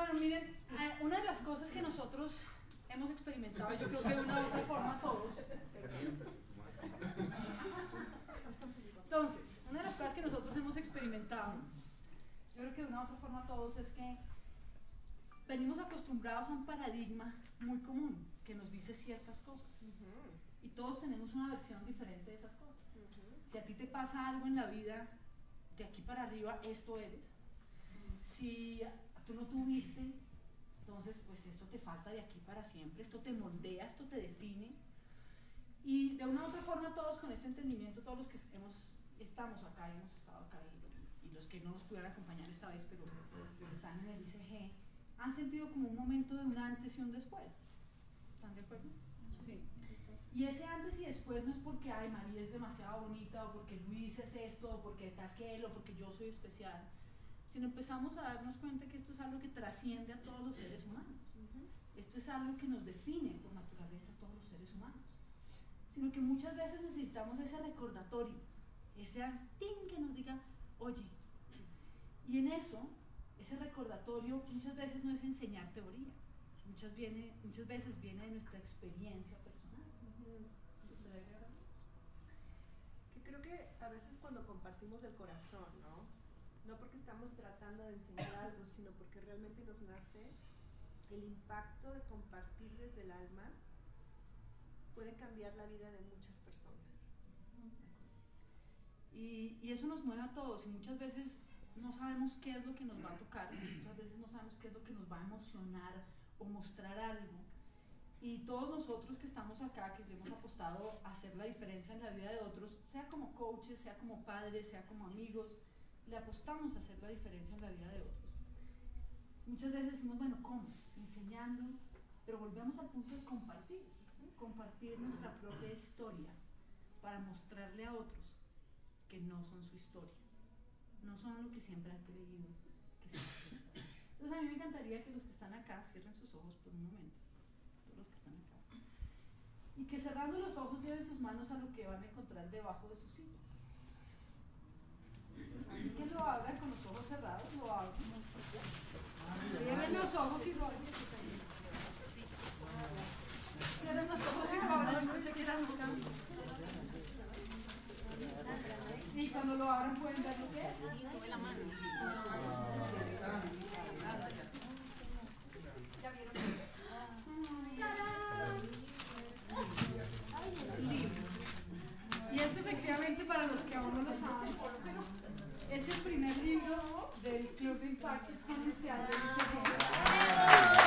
Bueno, miren, una de las cosas que nosotros hemos experimentado, yo creo que de una u otra forma todos. Entonces, una de las cosas que nosotros hemos experimentado, yo creo que de una u otra forma todos, es que venimos acostumbrados a un paradigma muy común que nos dice ciertas cosas. Y todos tenemos una versión diferente de esas cosas. Si a ti te pasa algo en la vida, de aquí para arriba, esto eres. Si tú no tuviste, entonces pues esto te falta de aquí para siempre, esto te moldea, esto te define. Y de una u otra forma todos con este entendimiento, todos los que estamos acá y hemos estado acá y los que no nos pudieron acompañar esta vez, pero están en el ICG, han sentido como un momento de un antes y un después. ¿Están de acuerdo? Sí. Y ese antes y después no es porque, ay, María es demasiado bonita, o porque Luis es esto, o porque tal que él, o porque yo soy especial, sino empezamos a darnos cuenta que esto es algo que trasciende a todos los seres humanos. Esto es algo que nos define por naturaleza a todos los seres humanos. Sino que muchas veces necesitamos ese recordatorio, ese tin que nos diga, oye, y en eso, ese recordatorio muchas veces no es enseñar teoría, muchas veces viene de nuestra experiencia personal. Que creo que a veces cuando compartimos el corazón, no porque estamos tratando de enseñar algo, sino porque realmente nos nace el impacto de compartir desde el alma, puede cambiar la vida de muchas personas. Y eso nos mueve a todos, y muchas veces no sabemos qué es lo que nos va a tocar, muchas veces no sabemos qué es lo que nos va a emocionar o mostrar algo. Y todos nosotros que estamos acá, que le hemos apostado a hacer la diferencia en la vida de otros, sea como coaches, sea como padres, sea como amigos, le apostamos a hacer la diferencia en la vida de otros. Muchas veces decimos, bueno, ¿cómo? Enseñando, pero volvemos al punto de compartir nuestra propia historia para mostrarle a otros que no son su historia, no son lo que siempre han creído que son. Entonces a mí me encantaría que los que están acá cierren sus ojos por un momento, todos los que están acá, y que cerrando los ojos lleven sus manos a lo que van a encontrar debajo de sus sillas. Y que lo abran con los ojos cerrados, lo abran. Cierren los ojos y lo abran. Cierren los ojos y lo abran. Yo pensé que era nunca. Y cuando lo abran pueden ver lo que es. Sí, sube la mano. ¿Ya vieron? Y esto efectivamente para los que aún no lo saben, es el primer libro del Club de Impacto Exponencial del ICG.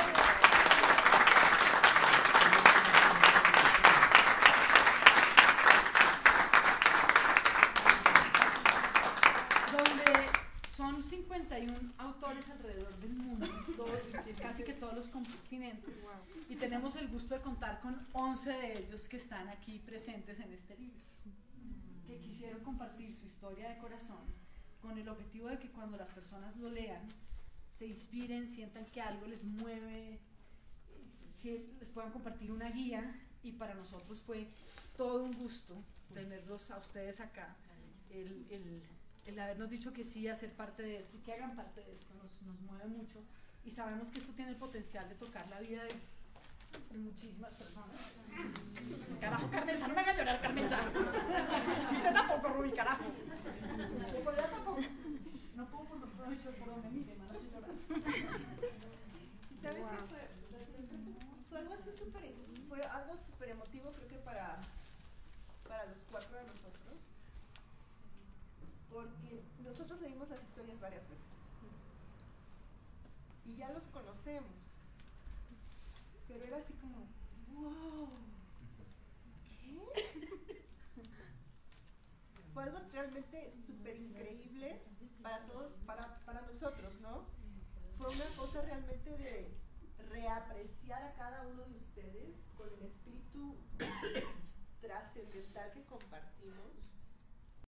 Donde son 51 autores alrededor del mundo, casi que todos los continentes, y tenemos el gusto de contar con 11 de ellos que están aquí presentes en este libro, que quisieron compartir su historia de corazón con el objetivo de que cuando las personas lo lean se inspiren, sientan que algo les mueve, les puedan compartir una guía. Y para nosotros fue todo un gusto tenerlos a ustedes acá, el habernos dicho que sí a ser parte de esto y que hagan parte de esto nos mueve mucho, y sabemos que esto tiene el potencial de tocar la vida de muchísimas personas. Carajo, Carmesa, no me hagas llorar, Carmesa. Y usted tampoco, Rubí, carajo. Por allá tampoco. No puedo por donde mire, me van a hacer llorar. ¿Y saben qué fue algo así fue algo súper emotivo, creo que para los cuatro de nosotros? Porque nosotros leímos las historias varias veces. Y ya los conocemos. Pero era así como, wow, ¿qué? Fue algo realmente súper increíble para todos, para nosotros, ¿no? Fue una cosa realmente de reapreciar a cada uno de ustedes con el espíritu trascendental que compartimos,